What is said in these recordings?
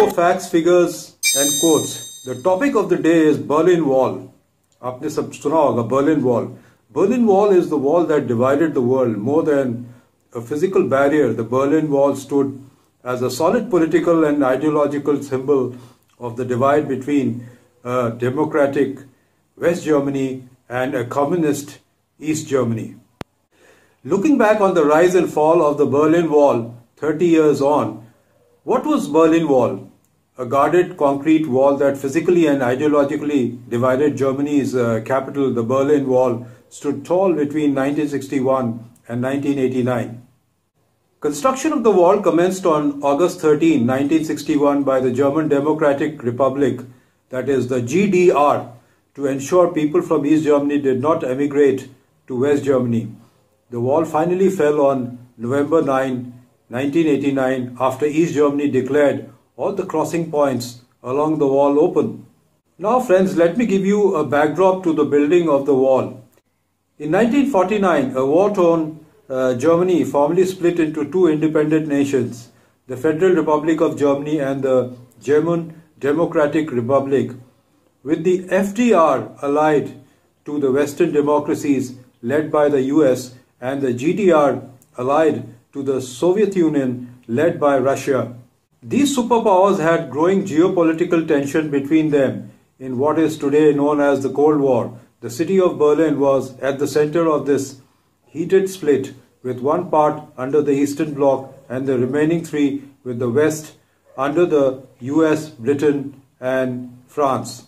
more facts, figures and quotes. The topic of the day is Berlin Wall. आपने सब सुना होगा Berlin Wall. Berlin Wall is the wall that divided the world. More than a physical barrier, the Berlin Wall stood as a solid political and ideological symbol of the divide between a democratic West Germany and a communist East Germany. Looking back on the rise and fall of the Berlin Wall 30 years on, what was Berlin Wall? A guarded concrete wall that physically and ideologically divided Germany's capital. The Berlin Wall stood tall between 1961 and 1989. Construction of the wall commenced on August 13, 1961 by the German Democratic Republic, that is the GDR, to ensure people from East Germany did not emigrate to West Germany. The wall finally fell on November 9, 1989 after East Germany declared all the crossing points along the wall open. Now friends, let me give you a backdrop to the building of the wall. In 1949, a war-torn Germany formally split into two independent nations, the Federal Republic of Germany and the German Democratic Republic, with the FDR allied to the Western democracies led by the US and the GDR allied to the Soviet Union led by Russia. These superpowers had growing geopolitical tension between them in what is today known as the Cold War. The city of Berlin was at the center of this heated split, with one part under the Eastern Bloc and the remaining three with the West under the US, Britain and France.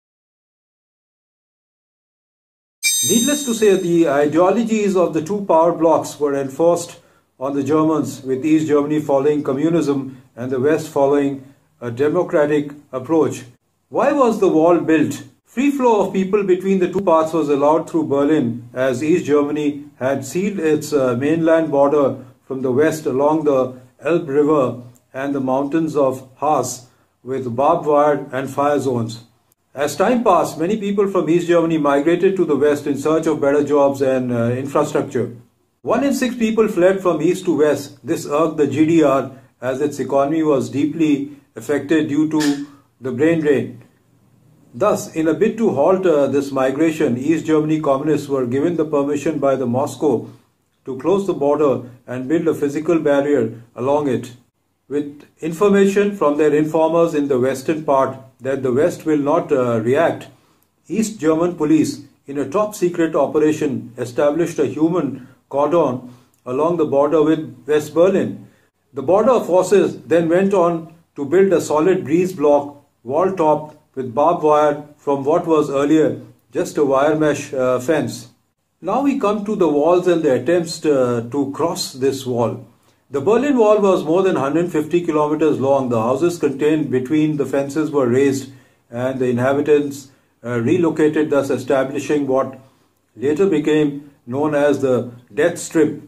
Needless to say, the ideologies of the two power blocs were enforced on the Germans, with East Germany following communism and the West following a democratic approach. Why was the wall built? Free flow of people between the two parts was allowed through Berlin, as East Germany had sealed its mainland border from the west along the Elbe River and the mountains of Harz with barbed wire and fire zones. As time passed, many people from East Germany migrated to the west in search of better jobs and infrastructure. 1 in 6 people fled from east to west. This irked the GDR as its economy was deeply affected due to the brain drain. Thus, in a bid to halt this migration, East Germany communists were given the permission by the Moscow to close the border and build a physical barrier along it, with information from their informers in the western part that the West will not react. East German police, in a top-secret operation, established a human cordon along the border with West Berlin. The border forces then went on to build a solid breeze block, wall-topped with barbed wire from what was earlier just a wire mesh fence. Now we come to the walls and the attempts to cross this wall. The Berlin Wall was more than 150 kilometers long. The houses contained between the fences were raised and the inhabitants relocated, thus establishing what later became known as the Death Strip.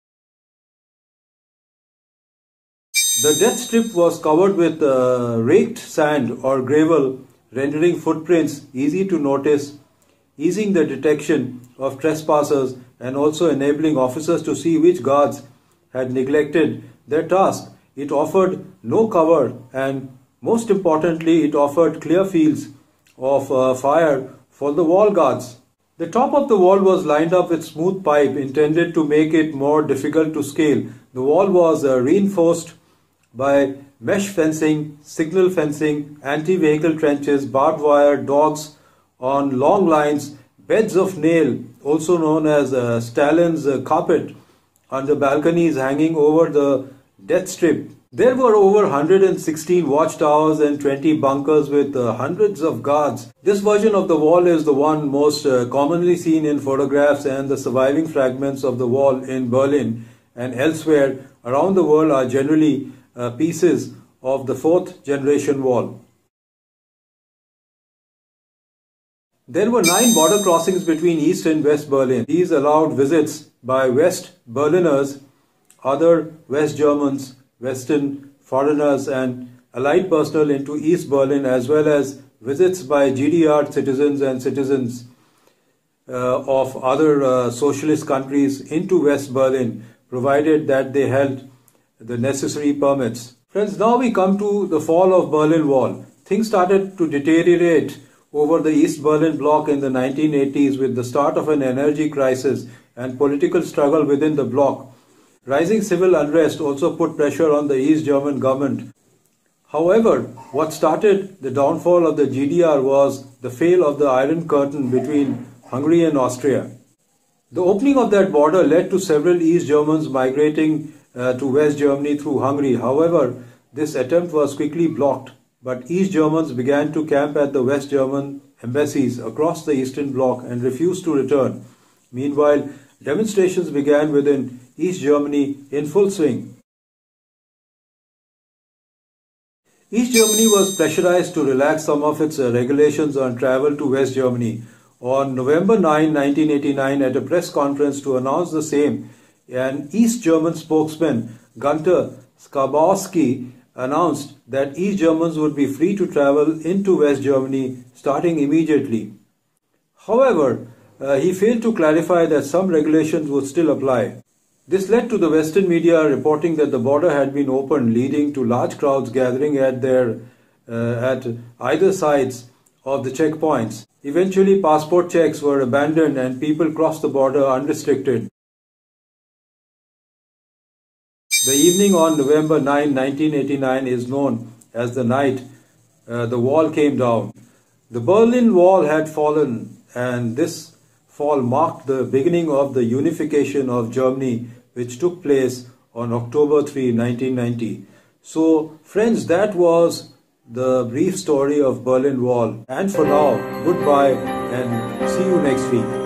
The Death Strip was covered with raked sand or gravel, rendering footprints easy to notice, easing the detection of trespassers and also enabling officers to see which guards had neglected their task. It offered no cover and, most importantly, it offered clear fields of fire for the wall guards. The top of the wall was lined up with smooth pipe intended to make it more difficult to scale. The wall was reinforced by mesh fencing, signal fencing, anti-vehicle trenches, barbed wire, dogs on long lines, beds of nail, also known as Stalin's carpet, under balconies hanging over the Death Strip. There were over 116 watchtowers and 20 bunkers with hundreds of guards. This version of the wall is the one most commonly seen in photographs, and the surviving fragments of the wall in Berlin and elsewhere around the world are generally pieces of the fourth generation wall. There were 9 border crossings between East and West Berlin. These allowed visits by West Berliners, other West Germans, Western foreigners and allied personnel into East Berlin, as well as visits by GDR citizens and citizens of other socialist countries into West Berlin, provided that they held the necessary permits. Friends, now we come to the fall of Berlin Wall. Things started to deteriorate over the East Berlin bloc in the 1980s with the start of an energy crisis and political struggle within the bloc. Rising civil unrest also put pressure on the East German government. However, what started the downfall of the GDR was the fall of the Iron Curtain between Hungary and Austria. The opening of that border led to several East Germans migrating to West Germany through Hungary. However, this attempt was quickly blocked, but East Germans began to camp at the West German embassies across the Eastern Bloc and refused to return. Meanwhile, demonstrations began within East Germany in full swing. East Germany was pressurized to relax some of its regulations on travel to West Germany. On November 9, 1989, at a press conference to announce the same, an East German spokesman, Gunter Schabowski, announced that East Germans would be free to travel into West Germany starting immediately. However, he failed to clarify that some regulations would still apply. This led to the Western media reporting that the border had been opened, leading to large crowds gathering at either sides of the checkpoints. Eventually, passport checks were abandoned and people crossed the border unrestricted. The evening on November 9, 1989 is known as the night the wall came down. The Berlin Wall had fallen, and this fall marked the beginning of the unification of Germany, which took place on October 3, 1990. So, friends, that was the brief story of Berlin Wall. And for now, goodbye and see you next week.